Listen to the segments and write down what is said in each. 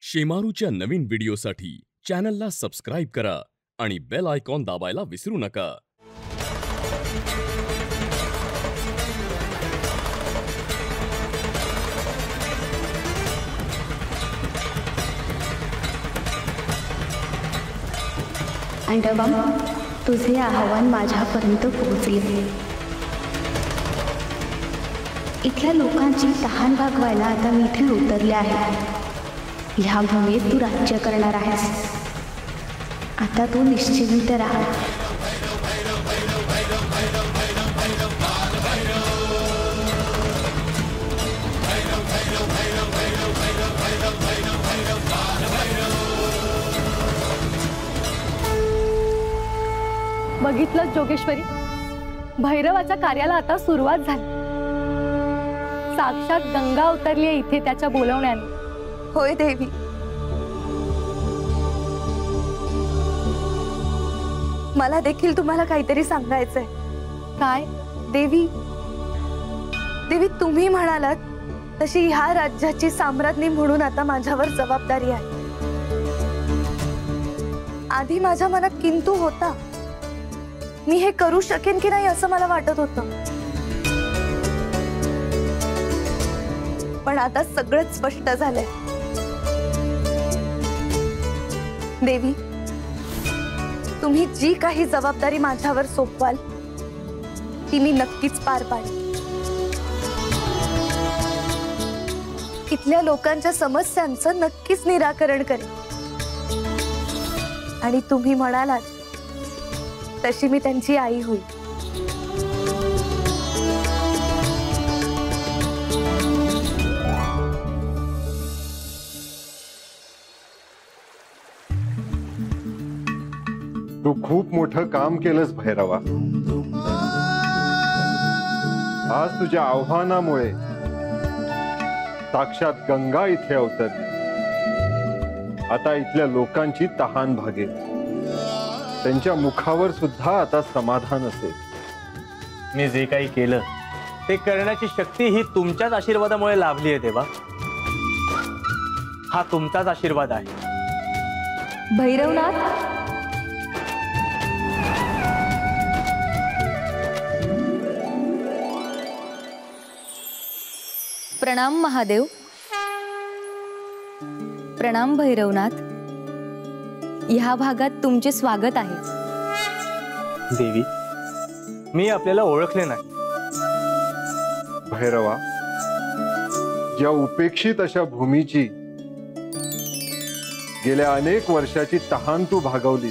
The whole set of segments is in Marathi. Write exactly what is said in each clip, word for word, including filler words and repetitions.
शेमारूच्या नवीन व्हिडिओसाठी चॅनलला सबस्क्राइब करा आणि बेल आयकॉन दाबायला विसरू नका। अंडबा, तुझे आव्हान माझ्यापर्यंत पोहोचले। इथल्या लोकांची तहान भागवायला आता मी इथे उतरले आहे। ह्या भूमीत तू राज्य करणार आहेस। आता तू निश्चिंत राहा। बघितलं जोगेश्वरी, भैरवाच्या कार्याला आता सुरुवात झाली। साक्षात गंगा उतरली आहे इथे त्याच्या बोलवण्याने। होय देवी, मला देखील तुम्हाला काहीतरी सांगायचंय। काय? देवी देवी तुम्ही म्हणालात तशी ह्या राज्याची सम्राज्ञी म्हणून आता माझ्यावर जबाबदारी आहे। आधी माझ्या मनात किंतु होता, मी हे करू शकेन की नाही असं मला वाटत होतं, पण आता सगळंच स्पष्ट झालंय। देवी, तुम्ही जी काही जबाबदारी माझ्यावर सोपवाल ती मी नक्कीच पार पाडेन। इथल्या लोकांच्या समस्यांचं नक्कीच निराकरण करेन आणि तुम्ही म्हणालात तशी मी त्यांची आई होईल। तू खूप मोठं काम केलंस भैरवा। आज तुझ्या आव्हानामुळे साक्षात गंगा इथे अवतरली। आता इथल्या लोकांची तहान भागेल, त्यांच्या मुखावर सुद्धा आता समाधान असेल। मी जे काही केलं ते करण्याची शक्ती ही तुमच्याच आशीर्वादामुळे लाभली आहे देवा। हा तुमचाच आशीर्वाद आहे। भैरवनाथ, प्रणाम महादेव। प्रणाम भैरवनाथ। ह्या भागात तुमचे स्वागत आहे। देवी, मी आपल्याला ओळखले नाही। भैरवा, ज्या उपेक्षित अशा भूमीची गेल्या अनेक वर्षाची तहान तू भागवली,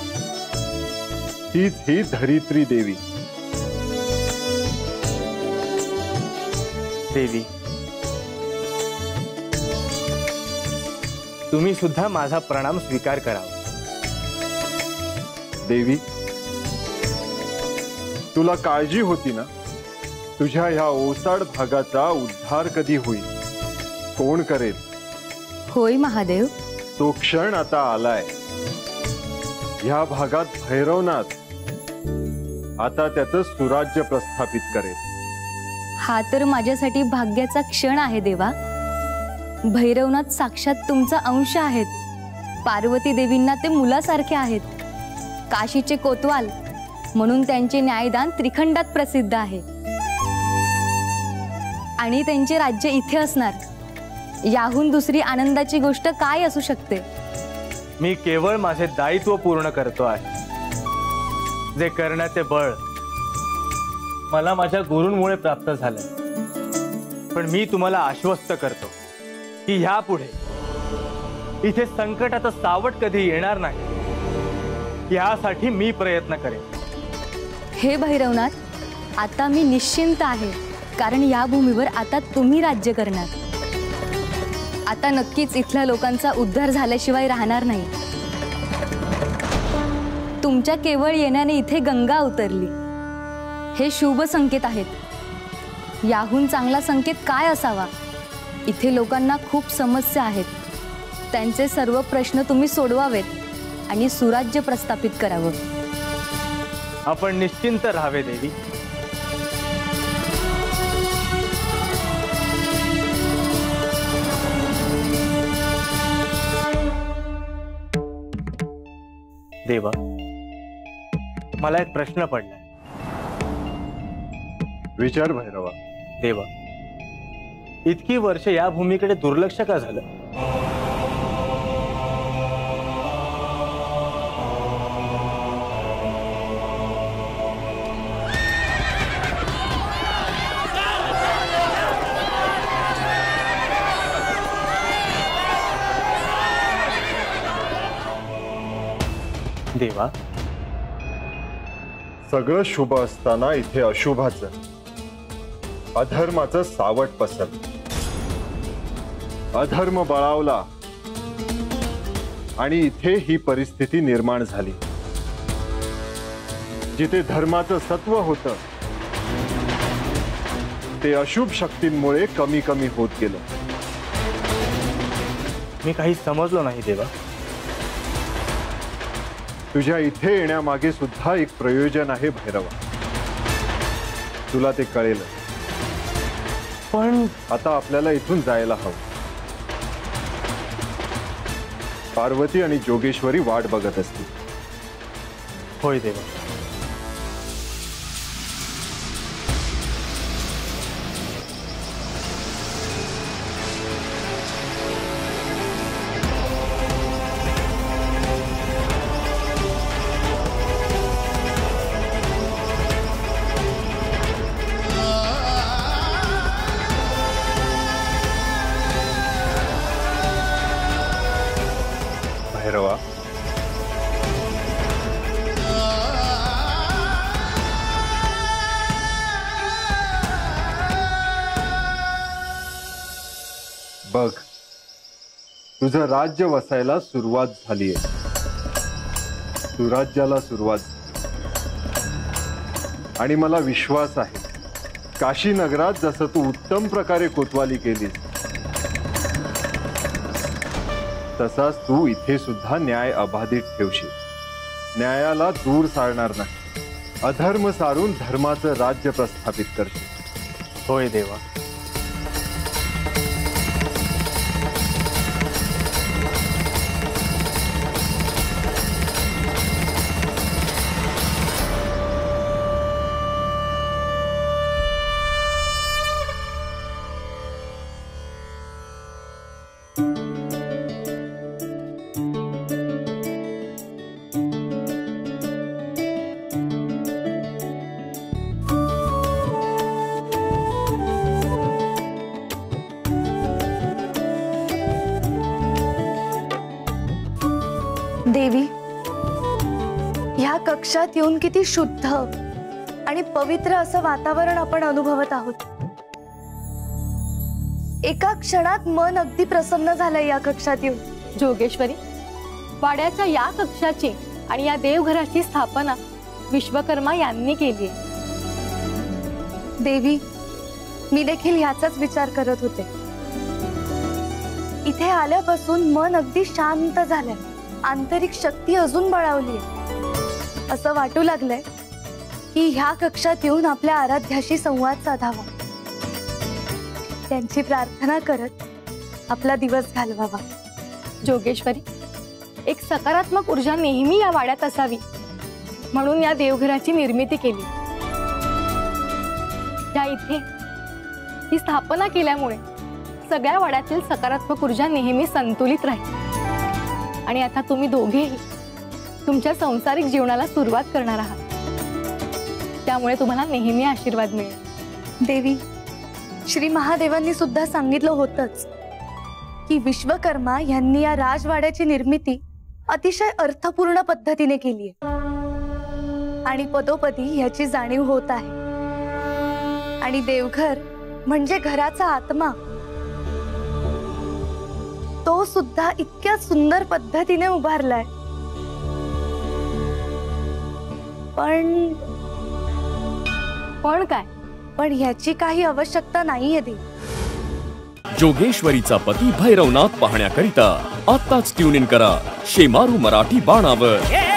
तीच ही धरित्री देवी। देवी, तुम्ही सुद्धा माझा प्रणाम स्वीकार करावा। देवी, तुला काळजी होती ना तुझ्या ह्या ओसाड भागाचा उद्धार कधी होईल, कोण करेल? होय महादेव, तो क्षण आता आलाय। ह्या भागात भैरवनाथ आता त्याचं सुराज्य प्रस्थापित करेल। हा तर माझ्यासाठी भाग्याचा क्षण आहे देवा। भैरवनाथ साक्षात तुमचा अंश आहेत। पार्वती देवींना ते मुलासारखे आहेत। काशीचे कोतवाल म्हणून त्यांचे न्यायदान त्रिखंडात प्रसिद्ध आहे आणि त्यांचे राज्य इथे असणार। याहून दुसरी आनंदाची गोष्ट काय असू शकते? मी केवळ माझे दायित्व पूर्ण करतो आहे, जे करण्याचे बळ मला माझ्या गुरूंमुळे प्राप्त झाले। पण मी तुम्हाला आश्वस्त करतो की ह्यापुढे इथे संकटाचं सावट कधी येणार नाही, यासाठी मी प्रयत्न करेन। हे भैरवनाथ, आता मी निश्चिंत आहे, कारण या भूमीवर आता तुम्ही राज्य करणार। आता नक्कीच इथल्या लोकांचा उद्धार झाल्याशिवाय राहणार नाही। तुमच्या केवळ येण्याने इथे गंगा उतरली, हे शुभ संकेत आहेत। याहून चांगला संकेत काय असावा? इथे लोकांना खूप समस्या आहेत, त्यांचे सर्व प्रश्न तुम्ही सोडवावेत आणि सुराज्य प्रस्थापित करावं। आपण निश्चिंत राहावे देवी। देवा, मला एक प्रश्न पडलाय. विचार भैरवा. देवा, इतकी वर्ष या भूमीकडे दुर्लक्ष का झालं? देवा, सगळं शुभ असताना इथे अशुभाचं, अधर्माचं सावट पसरलं. अधर्म बळावला आणि इथे ही परिस्थिती निर्माण झाली. जिथे धर्माचं सत्व होतं ते अशुभ शक्तींमुळे कमी कमी होत गेलं. मी काही समजलो नाही देवा. तुझ्या इथे येण्यामागे सुद्धा एक प्रयोजन आहे भैरवा. तुला ते कळेल. पण आता आपल्याला इथून जायला हवं. पार्वती आणि जोगेश्वरी वाट बघत असतील. होय देवा. भैरवा, बघ, तुझं राज्य वसायला सुरुवात झालीये. सुराज्याला सुरुवात. आणि मला विश्वास आहे, काशी नगरात जसं तू उत्तम प्रकारे कोतवाली केलीस, तसाच तू इथे सुद्धा न्याय अबाधित ठेवशील. न्यायाला दूर सारणार नाही. अधर्म सारून धर्माचं राज्य प्रस्थापित करशील. होय देवा. देवी, ह्या कक्षात येऊन किती शुद्ध आणि पवित्र असं वातावरण आपण अनुभवत आहोत. एका क्षणात मन अगदी प्रसन्न झालंय या कक्षात येऊन. जोगेश्वरी, वाड्याच्या या कक्षाची आणि या देवघराची स्थापना विश्वकर्मा यांनी केली. देवी, मी देखील ह्याचाच विचार करत होते. इथे आल्यापासून मन अगदी शांत झालंय. आंतरिक शक्ती अजून बळावली. असं वाटू लागलंय की ह्या कक्षात येऊन आपल्या आराध्याशी संवाद साधावा, त्यांची प्रार्थना करत आपला दिवस घालवावा. जोगेश्वरी, एक सकारात्मक ऊर्जा नेहमी या वाड्यात असावी म्हणून या देवघराची निर्मिती केली. या इथे ही स्थापना केल्यामुळे सगळ्या वाड्यातील सकारात्मक ऊर्जा नेहमी संतुलित राहील. आणि आता तुम्ही दोघेही तुमच्या संसारिक जीवनाला सुरुवात करणार आहात. त्यामुळे तुम्हाला नेहमी आशीर्वाद मिळेल. देवी, श्री महादेवांनी सुद्धा सांगितलं होतंच की विश्वकर्मा यांनी या राजवाड्याची निर्मिती अतिशय अर्थपूर्ण पद्धतीने केली आहे आणि पदोपदी याची जाणीव होत आहे. आणि देवघर म्हणजे घराचा आत्मा, तो सुद्धा इतक्या सुंदर पद्धतीने उभारलाय. पण पण काय? पण ह्याची काही आवश्यकता नाहीये देवी. जोगेश्वरीचा पती भैरवनाथ पाहण्याकरिता आत्ताच ट्यून इन करा शेमारू मराठी बाणावर.